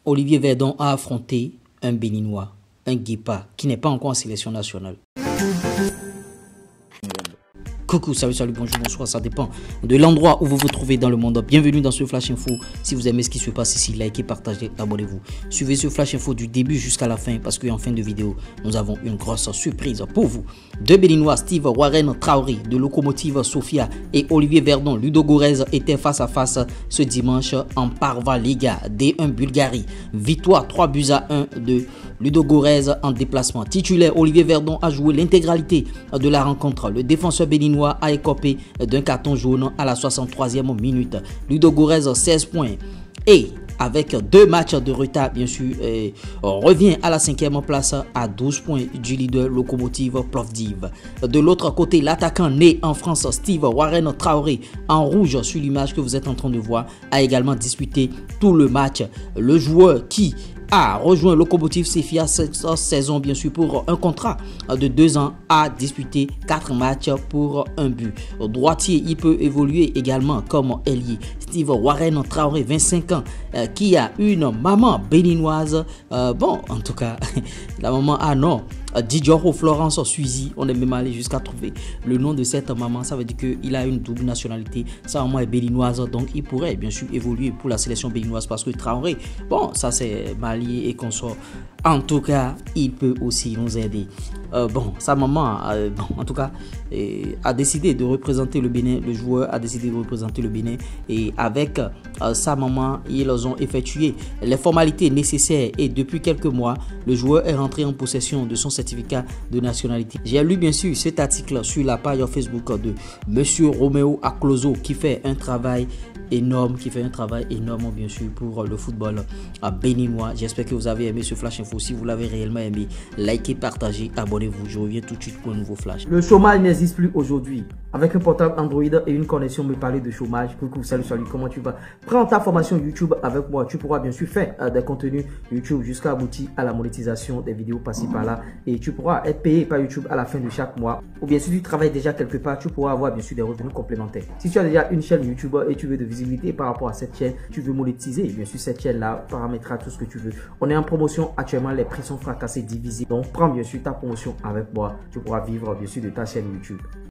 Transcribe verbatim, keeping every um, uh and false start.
Olivier Verdon a affronté un Béninois, un Guépa, qui n'est pas encore en sélection nationale. Coucou, salut, salut, bonjour, bonsoir, ça dépend de l'endroit où vous vous trouvez dans le monde. Bienvenue dans ce Flash Info. Si vous aimez ce qui se passe ici, likez, partagez, abonnez-vous. Suivez ce Flash Info du début jusqu'à la fin parce qu'en fin de vidéo, nous avons une grosse surprise pour vous. Deux Béninois, Steve Warren Traoré de Locomotive Sofia et Olivier Verdon, Ludo Gorez étaient face à face ce dimanche en Parva Liga D un Bulgarie. Victoire trois buts à un de Ludo Gorez en déplacement. Titulaire, Olivier Verdon a joué l'intégralité de la rencontre. Le défenseur béninois a écopé d'un carton jaune à la soixante-troisième minute. Ludo Gorez seize points et avec deux matchs de retard bien sûr euh, revient à la cinquième place à douze points du leader Locomotive Plovdiv. De l'autre côté, l'attaquant né en France Steve Warren Traoré en rouge sur l'image que vous êtes en train de voir a également disputé tout le match. Le joueur qui a rejoint Locomotive Sofia cette saison bien sûr pour un contrat de deux ans a disputé quatre matchs pour un but. Droitier, il peut évoluer également comme ailier. Steve Warren Traoré, vingt-cinq ans, euh, qui a une maman béninoise. Euh, bon, en tout cas, la maman a non. Didjoro Florence Suizy, on est même allé jusqu'à trouver le nom de cette maman. Ça veut dire qu'il a une double nationalité. Sa maman est béninoise, donc il pourrait bien sûr évoluer pour la sélection béninoise parce que Traoré, bon, ça c'est Mali et consort. En tout cas, il peut aussi nous aider. Euh, bon, sa maman, euh, bon, en tout cas, euh, a décidé de représenter le Bénin. Le joueur a décidé de représenter le Bénin et avec euh, sa maman, ils ont effectué les formalités nécessaires et depuis quelques mois, le joueur est rentré en possession de son certificat de nationalité. J'ai lu bien sûr cet article sur la page Facebook de Monsieur Roméo Acloso qui fait un travail énorme, qui fait un travail énorme bien sûr pour le football béninois. J'espère que vous avez aimé ce Flash Info. Si vous l'avez réellement aimé, likez, partagez, abonnez-vous. Je reviens tout de suite pour un nouveau Flash. Le chômage n'existe plus aujourd'hui. Avec un portable Android et une connexion, me parler de chômage. Coucou, salut, salut, comment tu vas? Prends ta formation YouTube avec moi. Tu pourras bien sûr faire euh, des contenus YouTube jusqu'à aboutir à la monétisation des vidéos par-ci par-là. Et tu pourras être payé par YouTube à la fin de chaque mois. Ou bien si tu travailles déjà quelque part, tu pourras avoir bien sûr des revenus complémentaires. Si tu as déjà une chaîne YouTube et tu veux de visibilité par rapport à cette chaîne, tu veux monétiser, bien sûr cette chaîne-là paramétrera tout ce que tu veux. On est en promotion actuellement, les prix sont fracassés, divisés. Donc prends bien sûr ta promotion avec moi. Tu pourras vivre bien sûr de ta chaîne YouTube.